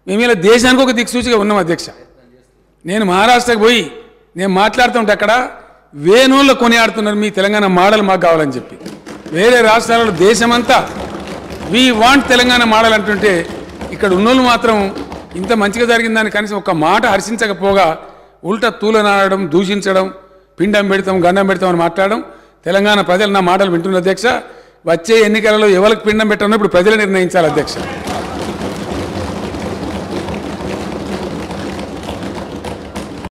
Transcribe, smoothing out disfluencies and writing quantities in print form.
మేము ఇలా దేశానికి ఒక దిక్సూచిగా ఉన్నాం అధ్యక్ష. నేను మహారాష్ట్రకు పోయి నేను మాట్లాడుతుంటే అక్కడ వేణువుల్లో కొనియాడుతున్నారు మీ తెలంగాణ మోడల్ మాకు కావాలని చెప్పి. వేరే రాష్ట్రాలలో దేశమంతా వీ వాంట్ తెలంగాణ మోడల్ అంటుంటే ఇక్కడ ఉన్నోళ్ళు మాత్రం ఇంత మంచిగా జరిగిందని కనీసం ఒక మాట హర్షించకపోగా ఉల్టా తూలనాడడం, దూషించడం, పిండం పెడతాం గండం పెడతాం అని మాట్లాడడం. తెలంగాణ ప్రజలు నా మాటలు వింటున్న అధ్యక్ష. వచ్చే ఎన్నికలలో ఎవరికి పిండం పెట్టాలో ఇప్పుడు ప్రజలు నిర్ణయించాలి అధ్యక్ష.